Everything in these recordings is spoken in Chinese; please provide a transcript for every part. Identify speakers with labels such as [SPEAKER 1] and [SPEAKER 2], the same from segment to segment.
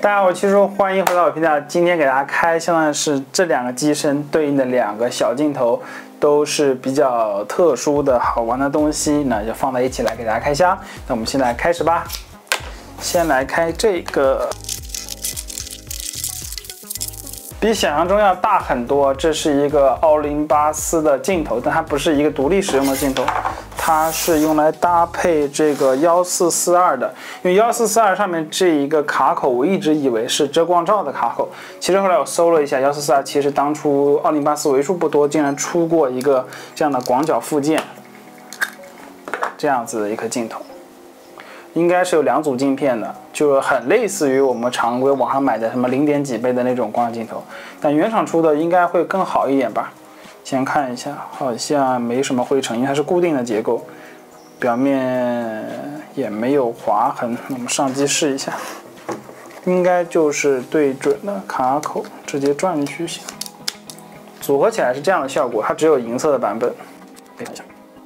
[SPEAKER 1] 大家好，我七叔，欢迎回到我频道。今天给大家开箱的是这两个机身对应的两个小镜头，都是比较特殊的好玩的东西，那就放在一起来给大家开箱。那我们现在开始吧。先来开这个，比想象中要大很多。这是一个奥林巴斯的镜头，但它不是一个独立使用的镜头。 它是用来搭配这个1442的，因为1442上面这一个卡口，我一直以为是遮光罩的卡口。其实后来我搜了一下，1442其实当初奥林巴斯为数不多，竟然出过一个这样的广角附件，这样子的一颗镜头，应该是有2组镜片的，就很类似于我们常规网上买的什么0点几倍的那种广角镜头，但原厂出的应该会更好一点吧。 先看一下，好像没什么灰尘，因为它是固定的结构，表面也没有划痕。我们上机试一下，应该就是对准了卡口，直接转进去行。组合起来是这样的效果，它只有银色的版本。可以看一下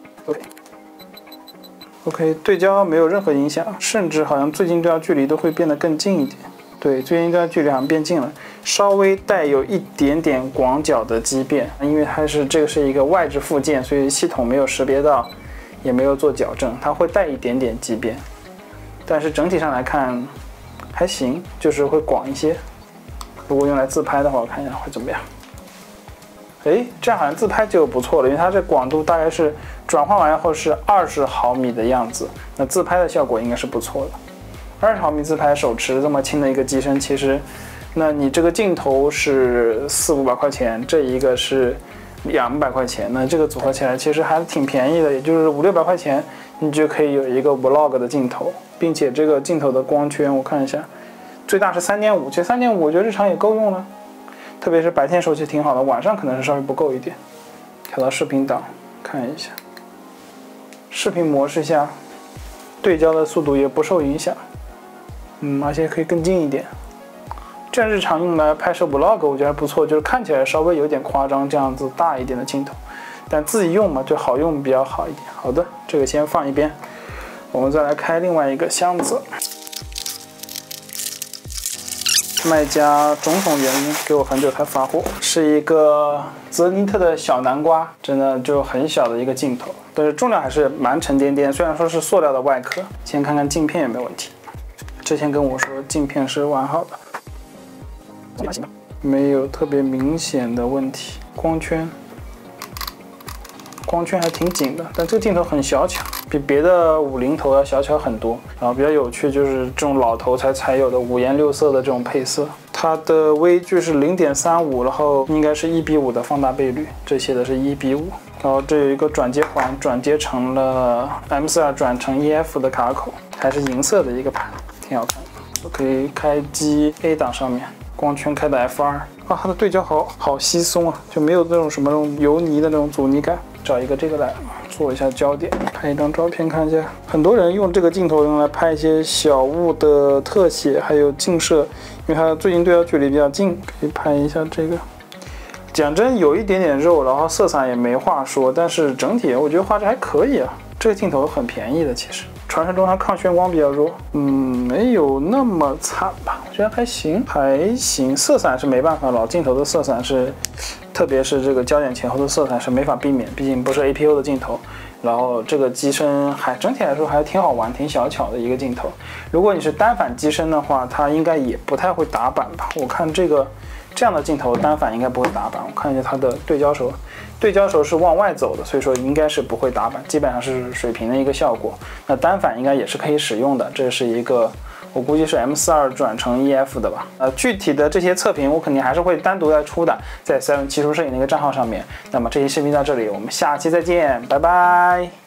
[SPEAKER 1] ，OK， 对焦没有任何影响，甚至好像最近对焦距离都会变得更近一点。 对，最近对焦距离好像变近了，稍微带有一点点广角的畸变，因为这个是一个外置附件，所以系统没有识别到，也没有做矫正，它会带一点点畸变，但是整体上来看还行，就是会广一些。如果用来自拍的话，我看一下会怎么样。哎，这样好像自拍就不错了，因为它这广度大概是转换完后是20毫米的样子，那自拍的效果应该是不错的。 20毫米自拍，手持这么轻的一个机身，其实，那你这个镜头是400-500块钱，这一个是200块钱，那这个组合起来其实还挺便宜的，也就是500-600块钱，你就可以有一个 vlog 的镜头，并且这个镜头的光圈我看一下，最大是3.5，其实3.5我觉得日常也够用了，特别是白天手机挺好的，晚上可能是稍微不够一点。调到视频档看一下，视频模式下，对焦的速度也不受影响。 而且可以更近一点。这样日常用来拍摄 vlog， 我觉得还不错，就是看起来稍微有点夸张，这样子大一点的镜头，但自己用嘛就好用比较好一点。好的，这个先放一边，我们再来开另外一个箱子。卖家种种原因给我很久才发货，是一个泽尼特的小南瓜，真的就很小的一个镜头，但是重量还是蛮沉甸甸，虽然说是塑料的外壳。先看看镜片有没有问题。 之前跟我说镜片是完好的，没有特别明显的问题。光圈还挺紧的，但这个镜头很小巧，比别的50头要小巧很多。然后比较有趣就是这种老头才有的5颜6色的这种配色。它的微距是0.35，然后应该是1:5的放大倍率，这些的是1:5。然后这有一个转接环，转接成了 M42转成 EF 的卡口，还是银色的一个盘。 挺好看的，可以开机 A 档上面，光圈开的 F2啊，它的对焦好稀松啊，就没有那种什么油泥的那种阻尼感。找一个这个来做一下焦点，拍一张照片看一下。很多人用这个镜头用来拍一些小物的特写，还有近摄，因为它最近对焦距离比较近，可以拍一下这个。讲真，有一点点肉，然后色彩也没话说，但是整体我觉得画质还可以啊。这个镜头很便宜的，其实。 传说中它抗眩光比较弱，没有那么惨吧？我觉得还行，还行。色散是没办法，老镜头的色散是，特别是这个焦点前后的色散是没法避免，毕竟不是 APO 的镜头。然后这个机身整体来说还挺好玩、挺小巧的一个镜头。如果你是单反机身的话，它应该也不太会打板吧？我看这样的镜头单反应该不会打板。我看一下它的对焦轴。 对焦轴是往外走的，所以说应该是不会打板，基本上是水平的一个效果。那单反应该也是可以使用的，这是一个我估计是 M42转成 EF 的吧。具体的这些测评我肯定还是会单独再出的，在777叔摄影的一个账号上面。那么这期视频到这里，我们下期再见，拜拜。